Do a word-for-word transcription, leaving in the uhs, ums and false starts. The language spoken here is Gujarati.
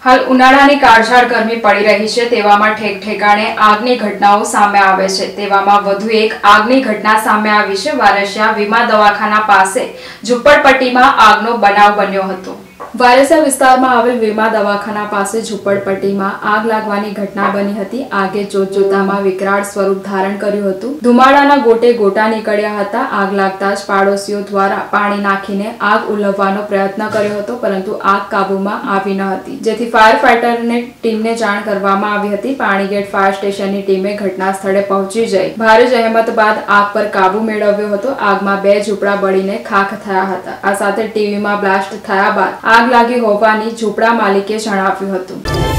હાલ ઉનાળાની કાળઝાળ ગરમી પડી રહી છે તેવામાં ઠેક ઠેકાણે આગની ઘટનાઓ સામે આવે છે તેવામાં વધુ એક આગની ઘટના સામે આવી છે। વારસિયા વીમા દવાખાના પાસે ઝૂંપડપટ્ટીમાં આગનો બનાવ બન્યો હતો। વારસિયા વિસ્તારમાં આવેલ વીમા દવાખાના પાસે ઝૂંપડપટ્ટીમાં આગ લાગવાની ઘટના બની હતી। આગે જોતજોતામાં વિકરાળ સ્વરૂપ ધારણ કર્યું હતું। ધુમાડાના ગોટે ગોટા નીકળ્યા હતા। આગ લાગતા જ પાડોશીઓ દ્વારા પાણી નાખીને આગ ઉલવવાનો પ્રયત્ન કર્યો હતો પરંતુ આગ કાબૂમાં આવી ન હતી, જેથી ફાયર ફાઈટરની ટીમને જાણ કરવામાં આવી હતી। પાણીગેટ ફાયર સ્ટેશનની ટીમે ઘટના સ્થળે પહોંચી જઈ ભારે જહેમત બાદ આગ પર કાબુ મેળવ્યો હતો। આગમાં બે ઝૂંપડા બળીને ખાખ થયા હતા। આ સાથે ટીવીમાં બ્લાસ્ટ થયા બાદ આગ લાગી હોવાની ઝૂંપડા માલિકે જણાવ્યું હતું।